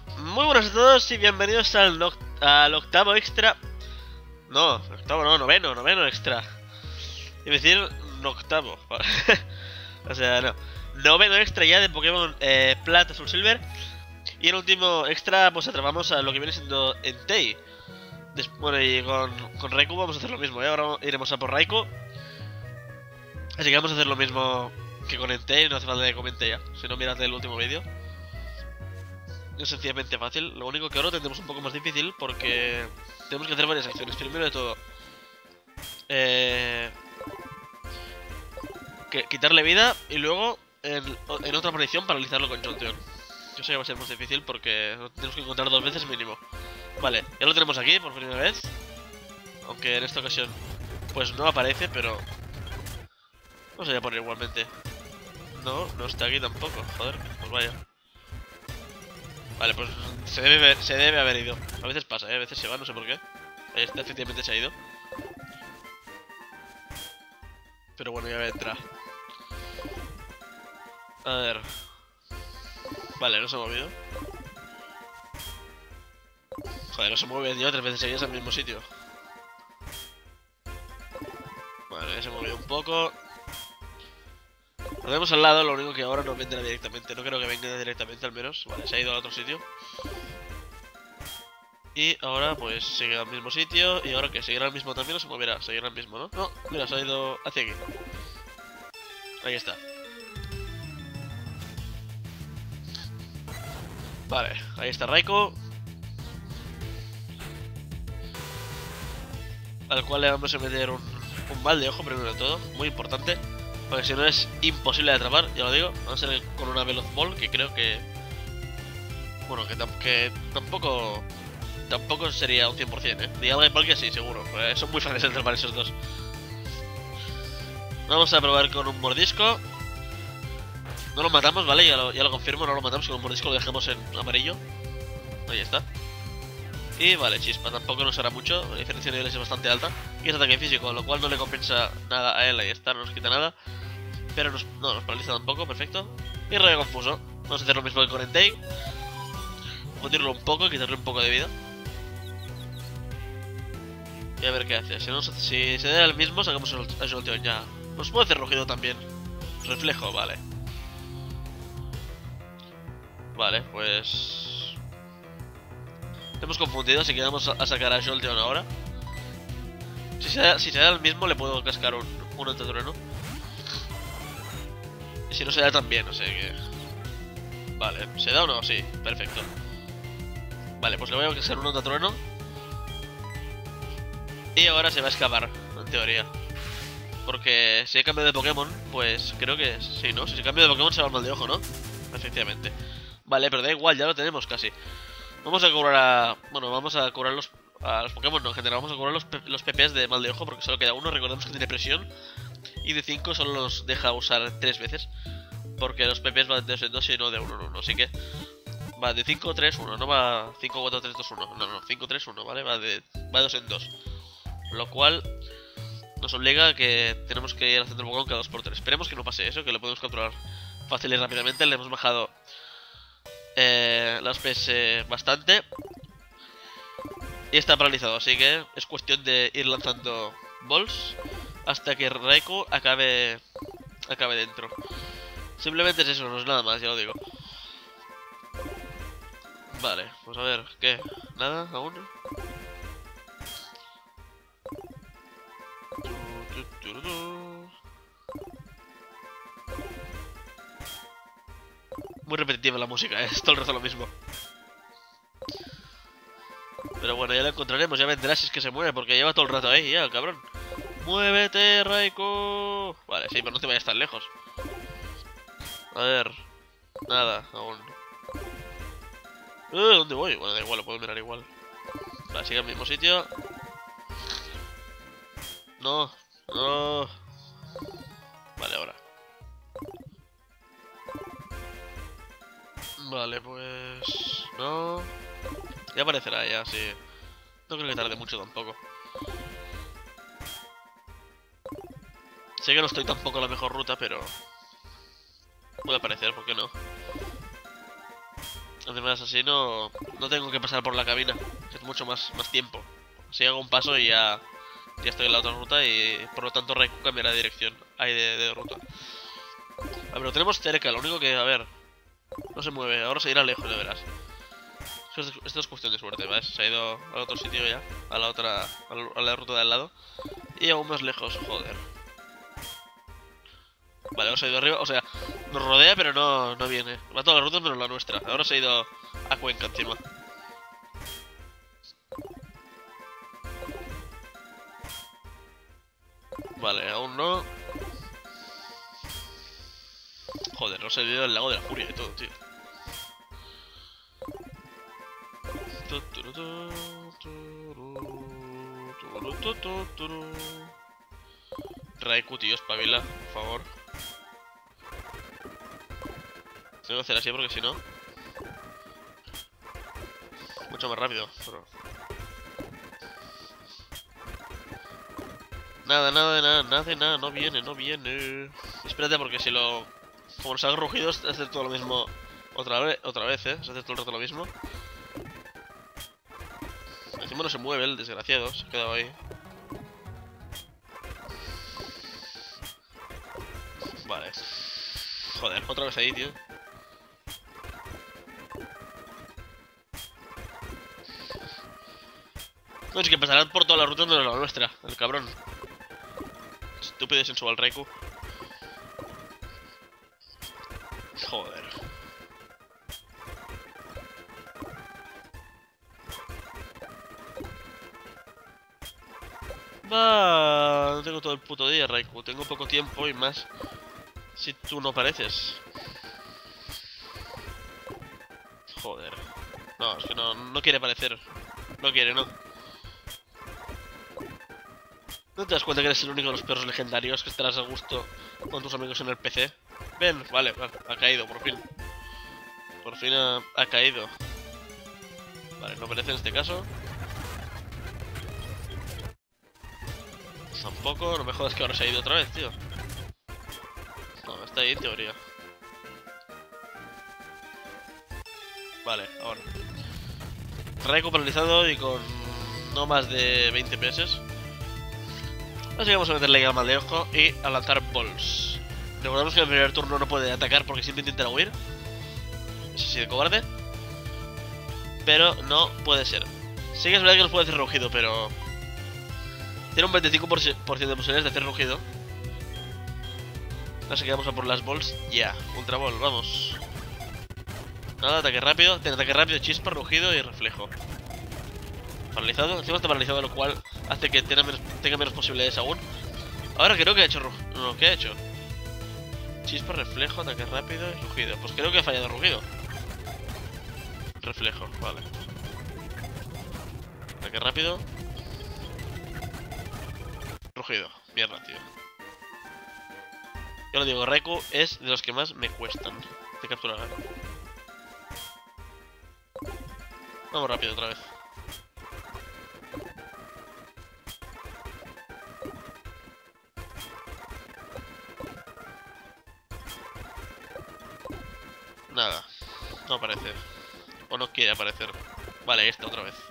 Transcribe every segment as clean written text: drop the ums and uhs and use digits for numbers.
Muy buenas a todos y bienvenidos al octavo extra. No, octavo no, noveno extra. Iba a decir octavo. O sea, no. Noveno extra ya de Pokémon Plata, Azul, Silver. Y el último extra, pues atrapamos a lo que viene siendo Entei. Bueno, y con Raikou vamos a hacer lo mismo, ¿eh? Ahora iremos a por Raikou. Así que vamos a hacer lo mismo que con Entei, no hace falta que comente ya. Si no, mirad el último vídeo. Es sencillamente fácil, lo único que ahora tendremos un poco más difícil porque tenemos que hacer varias acciones. Primero de todo, quitarle vida y luego en otra aparición paralizarlo con Jolteon. Yo sé que va a ser más difícil porque lo tenemos que encontrar 2 veces mínimo. Vale, ya lo tenemos aquí por primera vez. Aunque en esta ocasión pues no aparece, pero vamos a ir a por él igualmente. No, no está aquí tampoco, joder, pues vaya. Vale, pues se debe haber ido. A veces pasa, a veces se va, no sé por qué. Ahí está, efectivamente se ha ido. Pero bueno, ya vendrá. A ver. Vale, no se ha movido. Joder, no se mueve, tío, 3 veces seguidas al mismo sitio. Vale, se ha movido un poco. Lo tenemos al lado, lo único que ahora no vendrá directamente. No creo que venga directamente al menos. Vale, se ha ido al otro sitio. Y ahora pues sigue al mismo sitio. Y ahora que seguirá al mismo también o se moverá. Seguirá al mismo, ¿no? No, mira, se ha ido hacia aquí. Ahí está. Vale, ahí está Raikou. Al cual le vamos a meter un mal de ojo primero de todo. Muy importante. Porque si no es imposible de atrapar, ya lo digo. Vamos a ser con una Veloz Ball que creo que... Bueno, que tampoco sería un 100%, ¿eh? Dialga y Palkia sí, seguro. Son muy fáciles de atrapar esos dos. Vamos a probar con un mordisco. No lo matamos, ¿vale? Ya lo confirmo, no lo matamos con un mordisco, lo dejamos en amarillo. Ahí está. Y vale, chispa, tampoco nos hará mucho. La diferencia de niveles es bastante alta. Y es ataque físico, lo cual no le compensa nada a él. Ahí está, no nos quita nada. Pero no nos paraliza tampoco, perfecto. Y rayo confuso. Vamos a hacer lo mismo que con Entei. Fundirlo un poco, quitarle un poco de vida. Y a ver qué hace. Si se da el mismo, sacamos a Jolteon ya. Nos puede hacer rugido también. Reflejo, vale. Vale, pues... Hemos confundido, así que vamos a sacar a Jolteon ahora. Si se da el mismo, le puedo cascar un antitrueno. Y si no se da también, o sea que... Vale, ¿se da o no? Sí, perfecto. Vale, pues le voy a cascar un antitrueno. Y ahora se va a escapar, en teoría. Porque si he cambiado de Pokémon, pues creo que sí, ¿no? Si se cambia de Pokémon se va al mal de ojo, ¿no? Efectivamente. Vale, pero da igual, ya lo tenemos casi. Vamos a curar a... Bueno, vamos a curar a los Pokémon, no, en general vamos a curar los PPs de mal de ojo porque solo queda uno. Recordemos que tiene presión. Y de 5 solo los deja usar 3 veces. Porque los PPs van de 2 en 2 y no de 1 en 1. Así que va de 5, 3, 1. No va 5, 4, 3, 2, 1. No, 5, 3, 1, ¿vale? Va de 2 en 2. Lo cual nos obliga a que tenemos que ir al centro Pokémon cada 2 por 3. Esperemos que no pase eso, que lo podemos controlar fácil y rápidamente. Le hemos bajado las PS bastante. Y está paralizado, así que es cuestión de ir lanzando balls hasta que Raikou acabe dentro. Simplemente es eso, no es nada más, ya lo digo. Vale, pues a ver, ¿qué? ¿Nada aún? Muy repetitiva la música, es todo el rato lo mismo. Pero bueno, ya lo encontraremos, ya vendrá si es que se mueve, porque lleva todo el rato ahí, ya, el cabrón. ¡Muévete, Raikou! Vale, sí, pero no te vayas tan lejos. A ver... Nada, aún. ¿Dónde voy? Bueno, da igual, lo puedo mirar igual. Vale, sigue al mismo sitio. No, no. Vale, ahora. Vale, pues... No. Ya aparecerá, ya, sí. No creo que tarde mucho tampoco. Sé que no estoy tampoco en la mejor ruta, pero... Puede aparecer, ¿por qué no? Además, así no tengo que pasar por la cabina, que es mucho más tiempo. Así hago un paso y ya estoy en la otra ruta y por lo tanto Raikou cambiará de dirección. Ahí de ruta. A ver, lo tenemos cerca, lo único que, a ver, no se mueve, ahora se irá lejos, ya verás. Esto es cuestión de suerte, ¿ves? Se ha ido al otro sitio ya, a la ruta de al lado. Y aún más lejos, joder. Vale, ahora se ha ido arriba, o sea, nos rodea pero no viene. Va a todas las rutas menos la nuestra. Ahora se ha ido a Cuenca encima. Vale, aún no. Joder, no se ha ido el lago de la furia y todo, tío. Raikou, tío, espabila, por favor. Tengo que hacer así porque si no... Mucho más rápido, pero... Nada, no viene. Espérate porque si lo... Como nos haga rugidos, hace todo lo mismo otra vez, ¿eh? Se hace todo el rato lo mismo. Encima no se mueve el desgraciado, se ha quedado ahí. Vale. Joder, otra vez ahí, tío. No, es que pasarán por todas las rutas menos la nuestra, el cabrón. Estúpido y sensual Raikou. Joder. Va, no tengo todo el puto día, Raikou. Tengo poco tiempo y más si tú no apareces. Joder. No, es que no quiere aparecer. No quiere, no. ¿No te das cuenta que eres el único de los perros legendarios que estarás a gusto con tus amigos en el PC? Ven, vale, ha caído, por fin. Por fin ha caído. Vale, no merece en este caso. Tampoco, no me jodas que ahora se ha ido otra vez, tío. No, está ahí en teoría. Vale, ahora. Raikou paralizado y con no más de 20 PS. Así que vamos a meterle al mal de ojo y a lanzar balls. Recordamos que en el primer turno no puede atacar porque siempre intenta huir. Es así de cobarde. Pero no puede ser. Sí que es verdad que nos puede hacer rugido, pero... Tiene un 25% de posibilidades de hacer rugido. Así que vamos a por las balls ya. Ultra ball, vamos. Nada, ataque rápido. Tiene ataque rápido, chispa, rugido y reflejo. Paralizado. Encima está paralizado, lo cual hace que tenga menos posibilidades aún. Ahora creo que ha hecho no, ¿qué ha hecho? Chispa, reflejo, ataque rápido y rugido. Pues creo que ha fallado rugido. Reflejo, vale. Ataque rápido. Rugido. Mierda, tío. Yo lo digo, Raikou es de los que más me cuestan de capturar. Vamos rápido otra vez. Nada. No aparece. O no quiere aparecer. Vale, esta otra vez.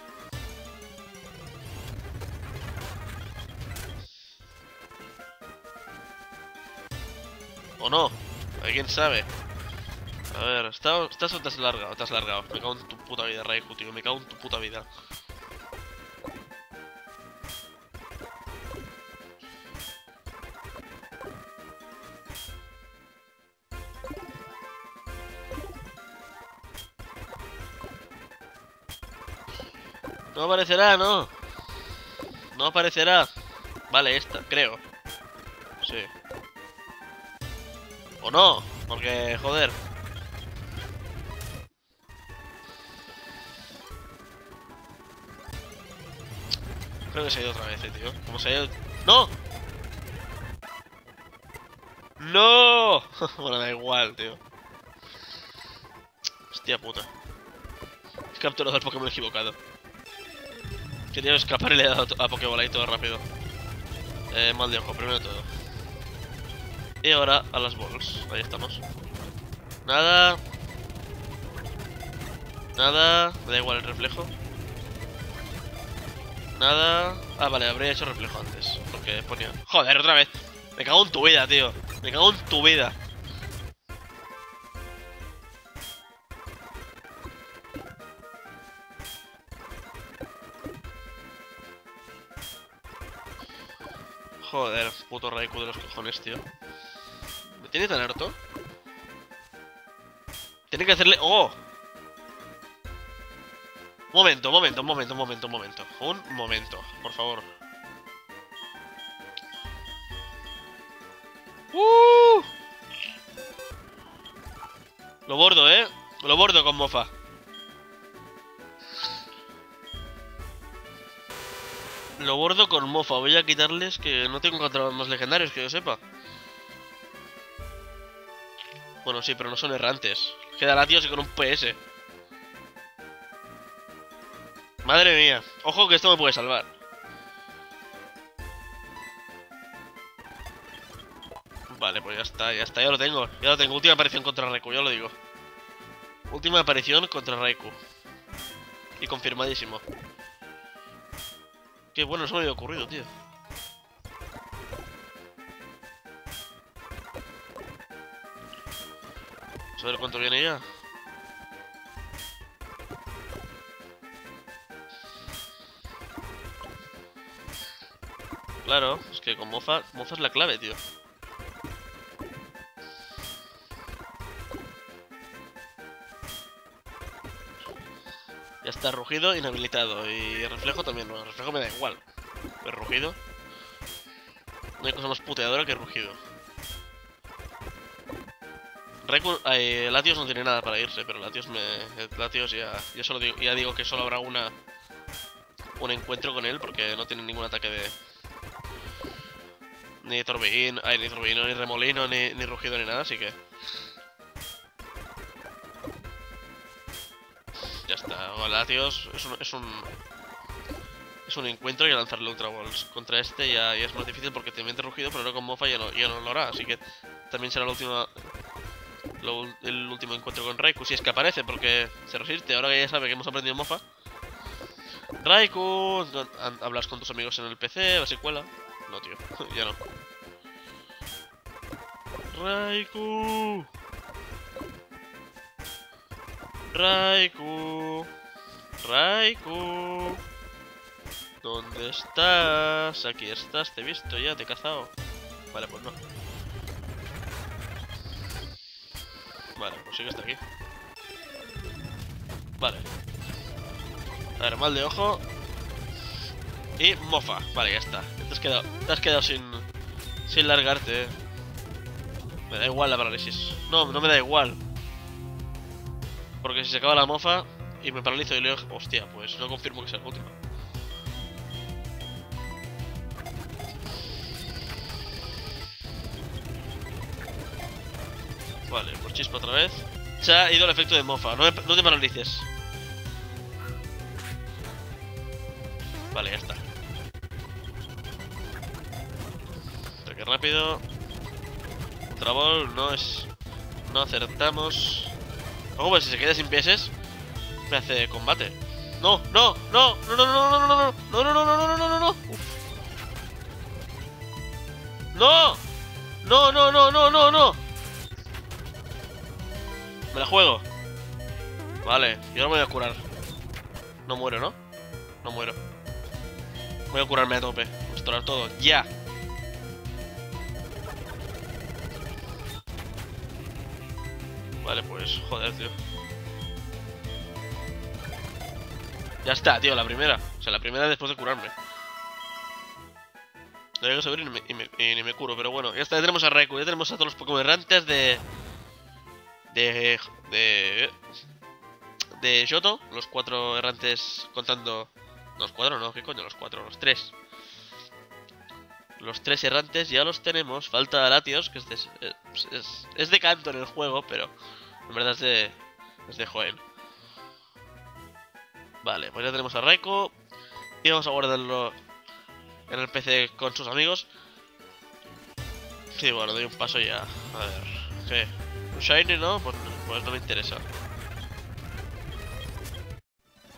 O no. ¿Quién sabe? A ver, ¿estás o te has largado? Te has largado. Me cago en tu puta vida, Raikou, tío. Me cago en tu puta vida. No aparecerá, no. No aparecerá. Vale, esta, creo. Sí. O no, porque, joder. Creo que se ha ido otra vez, tío. ¿Cómo se ha ido? ¡No! ¡No! Bueno, da igual, tío. Hostia puta. He capturado al Pokémon equivocado. Quería escapar y le he dado a Pokébola ahí todo rápido. Mal de ojo, primero de todo. Y ahora a las balls. Ahí estamos. Nada. Nada, me da igual el reflejo. Nada. Ah, vale, habría hecho reflejo antes. Porque ponía... Joder, otra vez. Me cago en tu vida, tío. Me cago en tu vida. Joder, puto Raikou de los cojones, tío. ¿Me tiene tan harto? Tiene que hacerle... ¡Oh! Momento. Un momento, por favor. Lo bordo, ¿eh? Lo bordo con mofa. Lo bordo con mofa. Voy a quitarles que no tengo encontrado más legendarios, que yo sepa. Bueno, sí, pero no son errantes. Queda Latios y con un PS. Madre mía. Ojo que esto me puede salvar. Vale, pues ya lo tengo. Ya lo tengo. Última aparición contra Raikou, ya lo digo. Última aparición contra Raikou. Y confirmadísimo. Qué bueno, eso me había ocurrido, tío. Vamos a ver cuánto viene ya. Claro, es que con mofa es la clave, tío. Ya está, rugido inhabilitado. Y reflejo también, no, reflejo me da igual. El rugido. No hay cosa más puteadora que rugido. Raikou, Latios no tiene nada para irse, pero Latios ya solo digo, ya digo que solo habrá un encuentro con él porque no tiene ningún ataque de... Ni torbellino, ni remolino, ni rugido, ni nada, así que... Ya está, Latios es un encuentro y lanzarle Ultra Balls. Contra este ya es más difícil porque te mete rugido, pero no con mofa ya no lo hará, así que también será el último encuentro con Raikou, si es que aparece, porque se resiste. Ahora que ya sabe que hemos aprendido mofa. Raikou, hablas con tus amigos en el PC, a ver si cuela. No, tío, ya no. Raikou. Raikou. ¿Dónde estás? Aquí estás, te he visto ya, te he cazado. Vale, pues no. Vale, pues sí que está aquí. Vale. A ver, mal de ojo. Y mofa. Vale, ya está. Te has quedado sin largarte, Me da igual la parálisis. No me da igual. Porque si se acaba la mofa y me paralizo y leo... Hostia, pues no confirmo que sea la última. Vale, pues chispa otra vez. Se ha ido el efecto de mofa. No te paralices. Vale, ya está. Ataque rápido. Ultraball no acertamos. Ojo, pues si se queda sin PS me hace combate. No. No. Me la juego. Vale, y ahora me voy a curar. No muero, ¿no? No muero. Voy a curarme a tope. Restaurar todo. ¡Ya! Vale, pues, joder, tío. Ya está, tío, la primera. O sea, la primera después de curarme. No llego a subir y ni me curo, pero bueno. Ya está, ya tenemos a Raikou, ya tenemos a todos los Pokémon errantes de Johto, los 4 errantes contando... No, los 4 no, ¿qué coño? Los 4, los 3. Los 3 errantes ya los tenemos. Falta Latios, que es de Kanto en el juego, pero en verdad es de Hoenn. Vale, pues ya tenemos a Raikou. Y vamos a guardarlo en el PC con sus amigos. Sí, bueno, doy un paso ya. A ver, ¿qué? ¿Un Shiny, no? Pues no me interesa.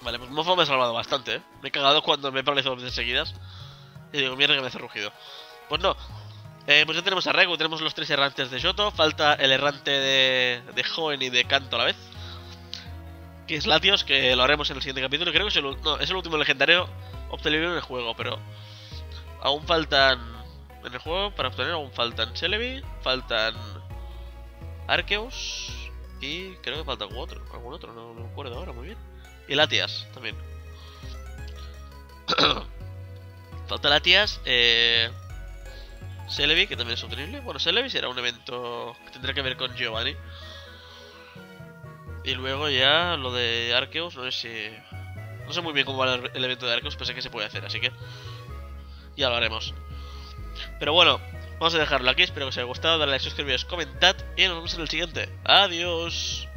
Vale, pues Mofo me ha salvado bastante, ¿eh? Me he cagado cuando me he paralizado 2 veces seguidas. Y digo, mierda que me hace rugido. Pues no. Pues ya tenemos a Regu, tenemos los 3 errantes de Shoto. Falta el errante de Hoenn y de Kanto a la vez. Que es Latios, que lo haremos en el siguiente capítulo. Creo que es el último legendario obtenido en el juego, pero aún faltan... En el juego, para obtener, aún faltan Celebi, faltan Arceus y creo que falta algún otro, no me acuerdo ahora muy bien. Y Latias también. Falta Latias, Celebi, que también es obtenible. Bueno, Celebi será un evento que tendrá que ver con Giovanni. Y luego ya lo de Arceus, no sé si... No sé muy bien cómo va el evento de Arceus, pero sé que se puede hacer, así que ya lo haremos. Pero bueno, vamos a dejarlo aquí, espero que os haya gustado, dale like, suscribiros, comentad y nos vemos en el siguiente. Adiós.